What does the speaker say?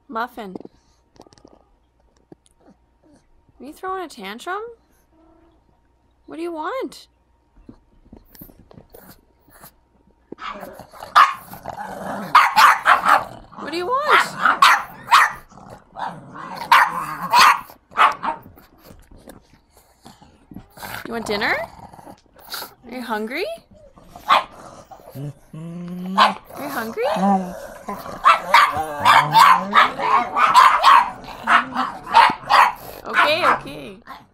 Muffin. Are you throwing a tantrum? What do you want? What do you want? You want dinner? Are you hungry? Are you hungry? Okay, okay.